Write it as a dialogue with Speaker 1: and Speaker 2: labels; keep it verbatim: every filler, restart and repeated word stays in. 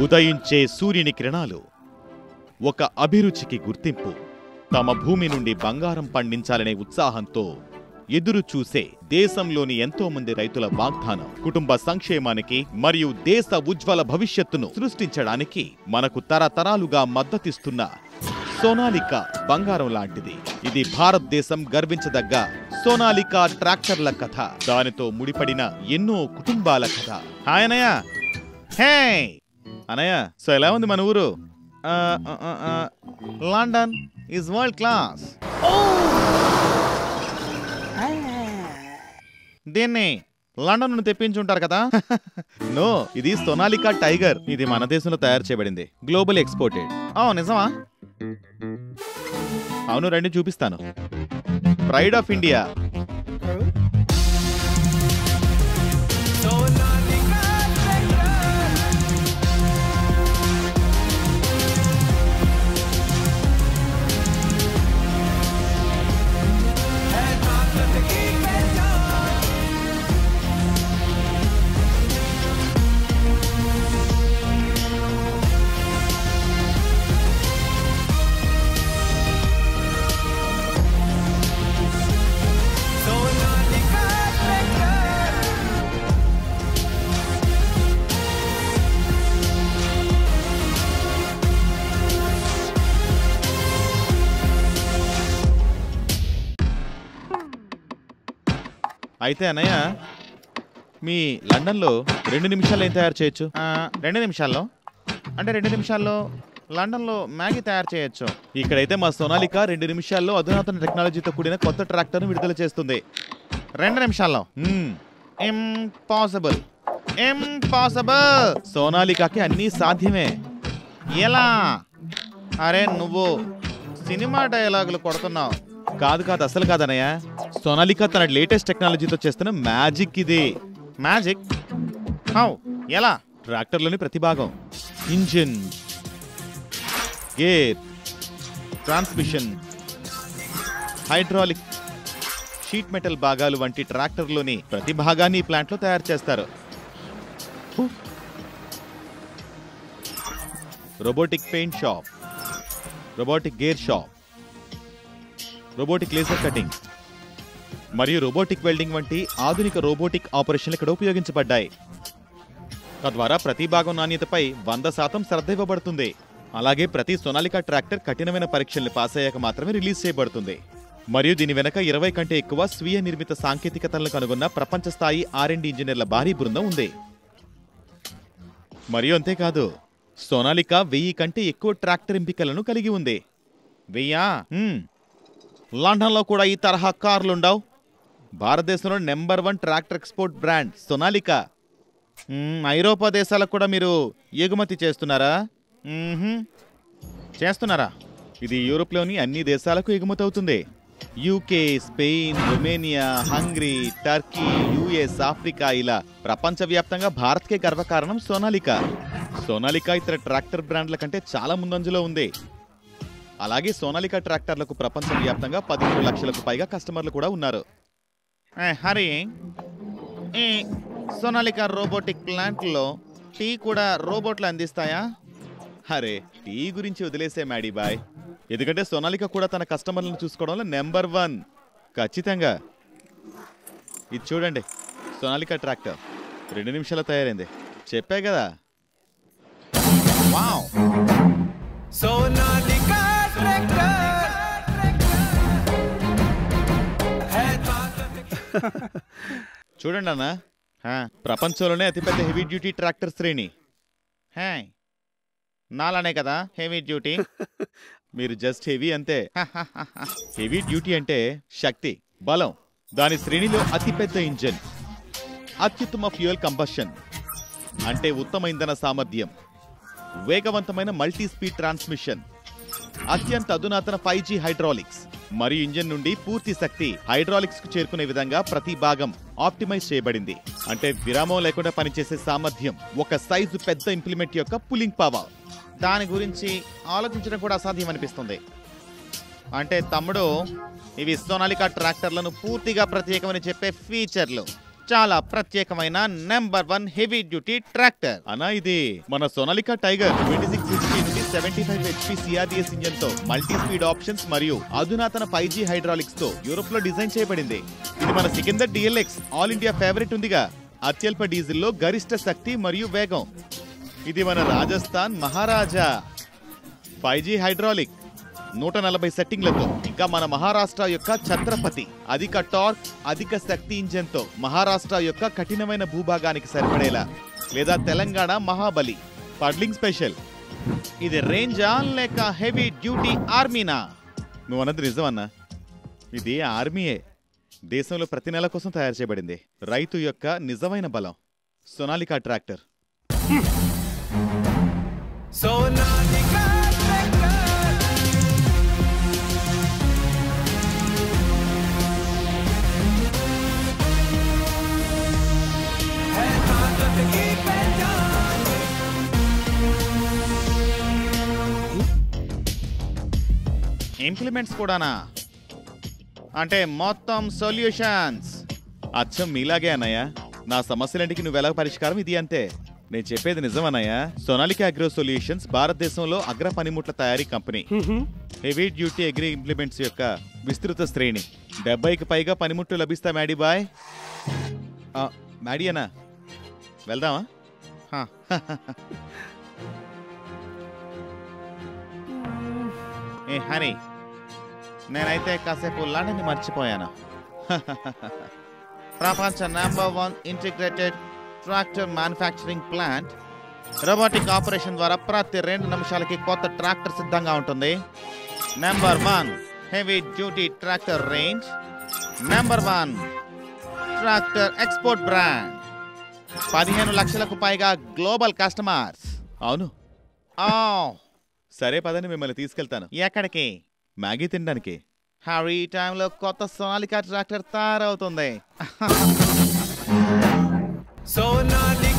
Speaker 1: ఉదయించే సూర్యుని కిరణాలు ఒక అభిరుచికి గుర్తింపు. తమ భూమి నుండి బంగారం పండించాలనే ఉత్సాహంతో ఎదురు చూసే దేశంలోని ఎంతో మంది రైతుల వాగ్దానం కుటుంబ సంక్షేమానికి మరియు దేశ ఉజ్వల భవిష్యత్తును సృష్టించడానికి మనకు తరతరాలుగా మద్దతిస్తున్న సోనాలికా బంగారం లాంటిది. ఇది భారతదేశం గర్వించదగ్గ సోనాలికా ట్రాక్టర్ల కథ, దానితో ముడిపడిన ఎన్నో కుటుంబాల కథ. హాయ్ అనయ్య. హే అనయ్య, సో ఎలా ఉంది మన ఊరు? London is world class. దీన్ని లండన్ నుండి తెప్పించుంటారు కదా? నో, ఇది సోనాలికా టైగర్. ఇది మన దేశంలో తయారు చేయబడింది, గ్లోబల్ ఎక్స్పోర్టెడ్. ఓ నిజమా? అవును, రండి చూపిస్తాను. Pride of India. అయితే అన్నయ్య, మీ లండన్లో రెండు నిమిషాల్లో ఏం తయారు చేయొచ్చు? రెండు నిమిషాల్లో అంటే రెండు నిమిషాల్లో లండన్లో మ్యాగీ తయారు చేయొచ్చు. ఇక్కడైతే మా సోనాలికా రెండు నిమిషాల్లో అధునాతన టెక్నాలజీతో కూడిన కొత్త ట్రాక్టర్ను విడుదల చేస్తుంది. రెండు నిమిషాల్లో? Impossible, impossible. సోనాలికాకి అన్నీ సాధ్యమే. ఎలా? అరే నువ్వు సినిమా డైలాగులు కొడుతున్నావు. కాదు కాదు, అసలు కాదనయ్య. సోనాలికా తన లేటెస్ట్ టెక్నాలజీతో చేస్తున్న మ్యాజిక్ ఇది. మ్యాజిక్? హౌ? ఎలా? ట్రాక్టర్లోని ప్రతి భాగం, engine, gear, transmission, hydraulic, sheet metal భాగాలు వంటి ట్రాక్టర్లోని ప్రతి భాగాన్ని ఈ ప్లాంట్లో తయారు చేస్తారు. Robotic paint shop, robotic gear shop, robotic laser cutting మరియు రోబోటిక్ వెల్డింగ్ వంటి ఆధునిక రోబోటిక్ ఆపరేషన్లు ఇక్కడ ఉపయోగించబడ్డాయి. తద్వారా ప్రతి భాగం నాణ్యతపై వంద శాతం శ్రద్ధ ఇవ్వబడుతుంది. అలాగే ప్రతి సోనాలికా ట్రాక్టర్ కఠినమైన పరీక్షల్ని పాస్ అయ్యాక మాత్రమే రిలీజ్ చేయబడుతుంది. మరియు దీని వెనక ఇరవై కంటే ఎక్కువ స్వీయ నిర్మిత సాంకేతికతలను కనుగొన్న ప్రపంచ స్థాయి ఆర్ అండ్ డి ఇంజనీర్ల భారీ బృందం ఉంది. మరియు అంతేకాదు, సోనాలికా వెయ్యి కంటే ఎక్కువ ట్రాక్టర్ ఎంపికలను కలిగి ఉంది. వెయ్యా? లండన్లో కూడా ఈ తరహా కార్లుండవు. భారతదేశంలో number one tractor export brand Sonalika. ఐరోపా దేశాలకు కూడా మీరు ఎగుమతి చేస్తున్నారా? చేస్తున్నారా? ఇది యూరోప్లోని అన్ని దేశాలకు ఎగుమతి అవుతుంది. UK, Spain, Romania, Hungary, Turkey, US, Africa, ఇలా ప్రపంచవ్యాప్తంగా భారత్కే గర్వకారణం సోనాలికా. సోనాలికా ఇతర ట్రాక్టర్ బ్రాండ్ల కంటే చాలా ముందంజలో ఉంది. అలాగే సోనాలికా ట్రాక్టర్లకు ప్రపంచవ్యాప్తంగా పదిహేను లక్షలకు పైగా కస్టమర్లు కూడా ఉన్నారు. హరి, ఈ సోనాలికా రోబోటిక్ ప్లాంట్లో టీ కూడా రోబోట్లు అందిస్తాయా? అరే టీ గురించి వదిలేసే మ్యాడీ బాయ్, ఎందుకంటే సోనాలికా కూడా తన కస్టమర్లను చూసుకోవడంలో నెంబర్ వన్. ఖచ్చితంగా. ఇది చూడండి, సోనాలికా ట్రాక్టర్ రెండు నిమిషాల్లో తయారైంది. చెప్పే కదా. వావ్! సోనాలికా చూడండి అన్న, ప్రపంచంలోనే అతిపెద్ద హెవీ డ్యూటీ ట్రాక్టర్ శ్రేణి. హే, నాలానే కదా హెవీ డ్యూటీ. మీరు జస్ట్ హెవీ అంతే. హెవీ డ్యూటీ అంటే శక్తి, బలం. దాని శ్రేణిలో అతిపెద్ద ఇంజిన్, అత్యుత్తమ ఫ్యూయల్ కంబషన్ అంటే ఉత్తమ ఇంధన సామర్థ్యం, వేగవంతమైన మల్టీ స్పీడ్ ట్రాన్స్మిషన్, అత్యంత అధునాతన ఫైవ్ జీ హైడ్రాలిక్స్ మరియు ఇంజిన్ నుండి పూర్తి శక్తి హైడ్రాలిక్స్ కు చేరుకునే విధంగా ప్రతి భాగం ఆప్టిమైజ్ చేయబడింది. అంటే విరామం లేకుండా పనిచేసే సామర్థ్యం, ఒక సైజు పెద్ద ఇంప్లిమెంట్ యొక్క పులింగ్ పవర్. దాని గురించి ఆలోచించడం కూడా అసాధ్యం అనిపిస్తుంది. అంటే తమ్ముడు, ఇవి సోనాలికా ట్రాక్టర్లను పూర్తిగా ప్రత్యేకమని చెప్పే ఫీచర్లు. చాలా ప్రత్యేకమైన number one heavy duty tractor అన్నా. ఇది మన Sonalika tiger twenty six HP నుండి seventy five HP CRDS engine తో మల్టీ స్పీడ్ ఆప్షన్స్ మరియు అధునాతన ఫైవ్ జీ హైడ్రాలిక్స్ తో యూరోప్ లో డిజైన్ చేయబడింది. ఇది మన Sikander DLX all India favourite ఉందిగా. అత్యల్ప డీజిల్లో గరిష్ట శక్తి మరియు వేగం. ఇది మన Rajasthan Maharaja five G hydraulic నూట నలభై సెట్టింగ్లతో. ఇంకా మన మహారాష్ట్ర యొక్క ఛత్రపతి అధిక టార్క్ అధిక శక్తి ఇంజన్ తో మహారాష్ట్ర యొక్క కఠినమైన భూభాగానికి సరిపడేలా. లేదా తెలంగాణ మహాబలి పడ్లింగ్ స్పెషల్. ఇది రేంజా లేక హెవీ డ్యూటీ ఆర్మీనా? నువ్వు అన్నది నిజం అన్నా, ఇది ఆర్మీయే. దేశంలో ప్రతి నెల కోసం తయారు చేయబడింది. రైతు యొక్క నిజమైన బలం సోనాలికా ట్రాక్టర్. సోనాలికా ఇంప్లిమెంట్స్ కూడానా? అంటే మొత్తం సొల్యూషన్స్ అచ్చం మీలాగే అన్నయ్య. నా సమస్యలంటికి నువ్వెలా పరిష్కారం ఇది అంతే. నేను చెప్పేది నిజం అన్నయ్య. సోనాలికా అగ్రో సొల్యూషన్స్ భారతదేశంలో అగ్ర పనిముట్ల తయారీ కంపెనీ. హెవీ డ్యూటీ అగ్రి ఇంప్లిమెంట్స్ యొక్క విస్తృత శ్రేణి. డెబ్బైకి పైగా పనిముట్లు లభిస్తా మ్యాడీ బాయ్. మ్యాడీ అన్నా వెళ్దామా? ఏ హనీ, నేనైతే కాసేపు లండన్ మర్చిపోయాను. ప్రపంచ number one integrated tractor manufacturing plant. Robotic operation ద్వారా ప్రతి రెండు నిమిషాలకి కొత్త ట్రాక్టర్ సిద్ధంగా ఉంటుంది. Number one heavy duty tractor range. Number one tractor export brand. పదిహేను లక్షలకు పైగా గ్లోబల్ కస్టమర్స్. అవును. సరే పదని మిమ్మల్ని తీసుకెళ్తాను. ఎక్కడికి? మ్యాగీ తినడానికి. హరీ టైంలో కొత్త సోనాలికా ట్రాక్టర్ తయారవుతుంది. సోనాలికా